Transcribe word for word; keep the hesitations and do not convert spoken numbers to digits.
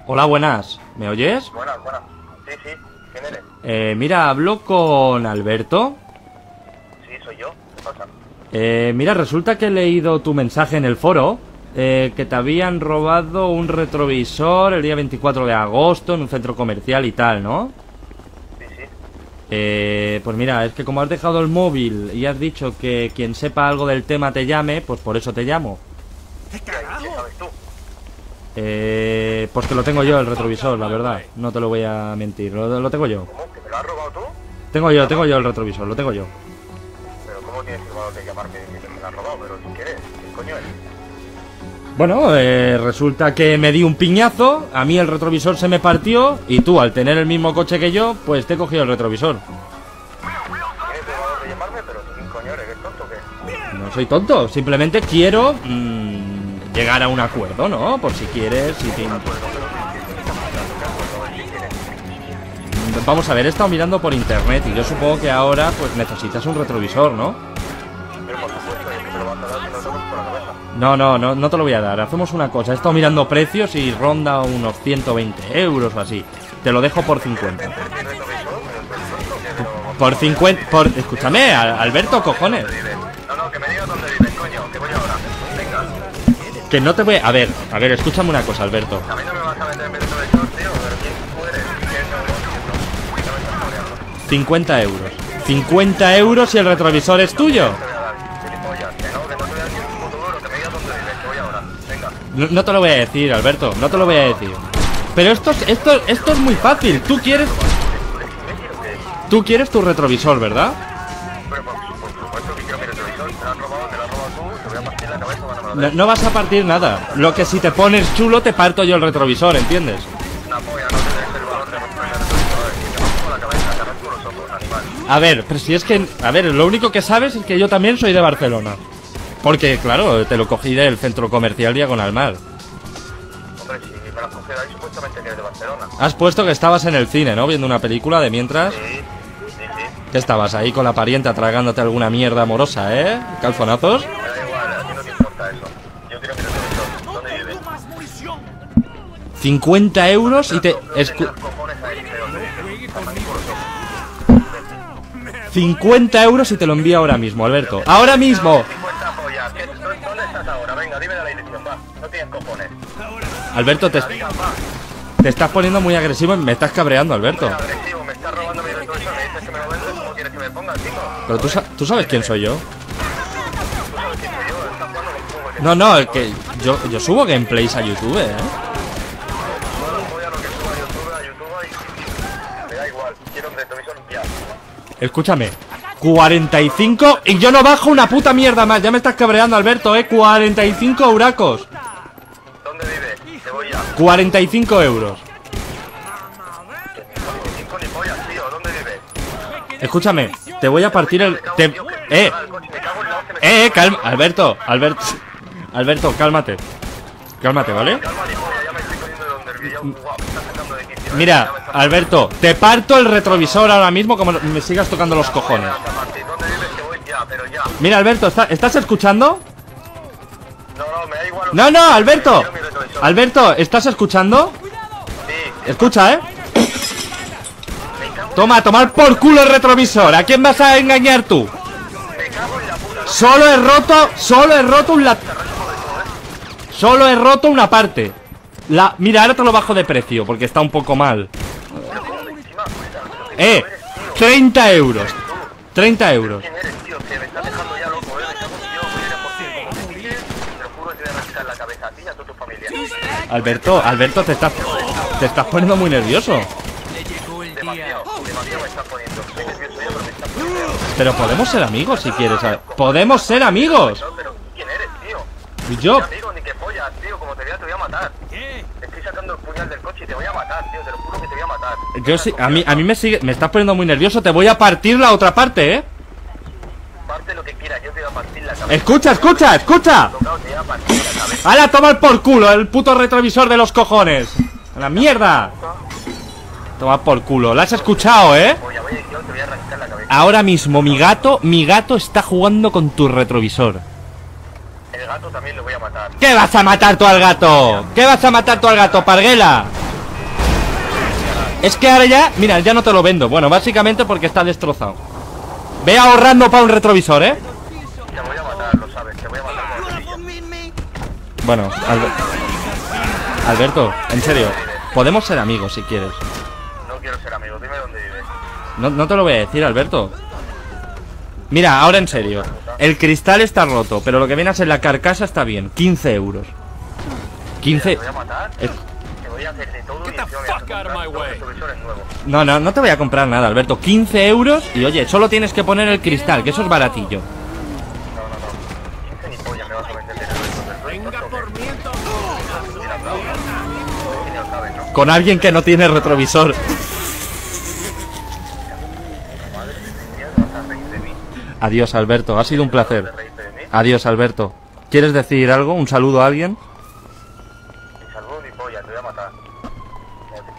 Hola, buenas. ¿Me oyes? Buenas, buenas. Sí, sí. ¿Quién eres? Eh, mira, hablo con Alberto. Sí, soy yo. ¿Qué pasa? Eh, mira, resulta que he leído tu mensaje en el foro. Eh, que te habían robado un retrovisor el día veinticuatro de agosto en un centro comercial y tal, ¿no? Sí, sí. Eh, pues mira, es que como has dejado el móvil y has dicho que quien sepa algo del tema te llame, pues por eso te llamo. ¿Qué carajo? ¿Qué sabes tú? Eh, pues que lo tengo yo, el retrovisor, la verdad. No te lo voy a mentir, lo, lo tengo yo. ¿Cómo? ¿Que me lo has robado tú? Tengo yo, tengo yo el retrovisor, lo tengo yo. Pero ¿cómo tienes el valor de llamarme que me lo has robado? Pero si quieres, ¿qué coño eres? Bueno, eh, resulta que me di un piñazo, a mí el retrovisor se me partió y tú, al tener el mismo coche que yo, pues te he cogido el retrovisor. ¿Tienes el valor de llamarme? Pero ¿quién coño eres? ¿Eres tonto o qué? No soy tonto, simplemente quiero mmm, llegar a un acuerdo, ¿no? Por si quieres, si te... Vamos a ver, he estado mirando por internet y yo supongo que ahora pues necesitas un retrovisor, ¿no? Pero por supuesto, es que me lo vas a dar si no tomas por la cabeza. No, no, no, no te lo voy a dar. Hacemos una cosa, he estado mirando precios y ronda unos ciento veinte euros o así. Te lo dejo por cincuenta. Por cincuenta, por... Escúchame, Alberto, cojones. No, no, que me digas dónde vives, coño, que voy ahora. Venga. Que no te voy a... A ver, a ver, escúchame una cosa, Alberto. A mí no me vas a meter en medio de show, tío, pero ¿quién tú eres? ¿Quién no me estás jodeando? cincuenta euros. cincuenta euros y el retrovisor es tuyo. No, no te lo voy a decir, Alberto, no te lo voy a decir. Pero esto, es- esto, esto es muy fácil. Tú quieres... Tú quieres tu retrovisor, ¿verdad? Pero por, por supuesto que quiero mi retrovisor. Me lo has robado, me lo has robado tú. Te voy a partir la cabeza cuando me lo No, des. no vas a partir nada. Lo que si te pones chulo te parto yo el retrovisor, ¿entiendes? Una polla, no te des el valor de romperme el retrovisor. Que te rompo la cabeza, te arranco los ojos, animal. A ver, pero si es que... A ver, lo único que sabes es que yo también soy de Barcelona. Porque, claro, te lo cogí del centro comercial Diagonal Mar. Hombre, si me lo has cogido ahí, supuestamente que eres de Barcelona. Has puesto que estabas en el cine, ¿no? Viendo una película de mientras... Sí, sí, sí. Que estabas ahí con la parienta tragándote alguna mierda amorosa, ¿eh? Calzonazos. Me da igual, a ti no te importa eso. Yo quiero mi retrovisor. ¿Dónde vives? cincuenta euros y te... No escu- tengas cojones ahí de dónde vives. Te arranco los ojos. cincuenta euros y te lo envío ahora mismo, Alberto. ¡Ahora mismo! cincuenta pollas. ¿Qué- ¿Dónde dónde estás ahora? Venga, dime la dirección, va. No tienes cojones. Alberto, te, Diga, va. te estás poniendo muy agresivo y me estás cabreando, Alberto. Muy agresivo, me estás robando mi retrovisor, me dices que me lo vendes, ¿cómo quieres que me ponga, chico? Pero tú, sa- tú sabes quién soy yo. Tú sabes quién soy yo, estás jugando con fuego. No, no, el que yo, yo subo gameplays a YouTube, ¿eh? Voy a lo que suba a YouTube, a YouTube y... Me da igual, quiero un retrovisor ya. Escúchame. cuarenta y cinco y yo no bajo una puta mierda más. Ya me estás cabreando, Alberto, ¿eh? cuarenta y cinco euracos. ¿Dónde vives? Te voy ya. cuarenta y cinco euros. Ni cinco ni pollas, tío, ¿dónde vives? Escúchame, te voy a partir el... Me cago Te, en Dios, que eh, me cago en el coche, me cago en la hostia, me eh, eh, calma. Alberto, Alberto. Alberto, cálmate. Cálmate, ¿vale? Calma ni polla, ya me estoy poniendo de donde el guau, me estás sacando de quicio. Mira, Ya me estás- Alberto, te parto el retrovisor ahora mismo como me sigas tocando los cojones. ¿Dónde vives? Que voy ya, pero ya. Mira, Alberto, ¿está- ¿estás escuchando? No, no, me da igual. lo No, que- no, Alberto. Quiero mi retrovisor. Alberto, ¿estás escuchando? Sí, Escucha, ¿eh? me cago Toma, tomar por culo el retrovisor. ¿A quién vas a engañar tú? Me cago en la puta. Solo he roto, solo he roto un lat... Solo he roto una parte. La... Mira, ahora te lo bajo de precio porque está un poco mal. Eh, treinta euros. treinta euros. ¿Quién eres, tío? Que me estás dejando ya loco, eh. Me cago en Dios, voy a ir a por ti. Como te piques, te lo juro que te voy a arrancar la cabeza a ti y a toda tu familia. Alberto, Alberto, te estás... Te estás poniendo muy nervioso. Demasiado, demasiado me estás poniendo. Estoy nervioso yo, pero me estás poniendo. Pero podemos ser amigos si quieres. ¿sabes? ¡Podemos ser amigos! No, pero ¿quién eres, tío? Y yo... Ni amigo ni que pollas, tío. Como te vea, te voy a matar. Te estoy sacando el puñal del coche y te voy a matar, tío. Te lo juro que te voy a matar. Yo sí... A mí, a mí me sigue... Me estás poniendo muy nervioso. Te voy a partir la otra parte, ¿eh? Parte lo que quieras, yo te voy a partir la cabeza. Escucha, escucha, escucha. Tocado, te voy a partir la cabeza. ¡Hala, tomar por culo el puto retrovisor de los cojones! ¡A la mierda! Toma por culo. ¿La has escuchado, eh? Oye, voy, yo te voy a arrancar la cabeza. Ahora mismo mi gato, mi gato está jugando con tu retrovisor. El gato también lo voy a matar. ¿Qué vas a matar tú al gato? ¿Qué vas a matar tú al gato, Parguela? Es que ahora ya, mira, ya no te lo vendo. Bueno, básicamente porque está destrozado. Ve ahorrando para un retrovisor, ¿eh? Te voy a matar, lo sabes, te voy a matar con la rodilla. Bueno, Alber- Alberto, en serio, podemos ser amigos si quieres. No quiero ser amigo, dime dónde vives. No, no te lo voy a decir, Alberto. Mira, ahora en serio. El cristal está roto, pero lo que viene a ser la carcasa está bien. quince euros. Te quince... voy a matar, Eh, te voy a hacer de todo y encima me vas a comprar dos retrovisores nuevos. No, no, no te voy a comprar nada, Alberto. quince euros y oye, solo tienes que poner el cristal, que eso es baratillo. No, no, no. quince ni polla me vas a vender de retrovisor. Venga por mí entonces. Mira, no, no. Ya lo sabes, ¿no? Con alguien que no tiene retrovisor. Madre mía, te vas a reír de mí. Adiós, Alberto, ha sido un ¿Te placer. reírte de mí? Adiós, Alberto. ¿Quieres decir algo? ¿Un saludo a alguien? Ni saludo ni polla, te voy a matar. Como te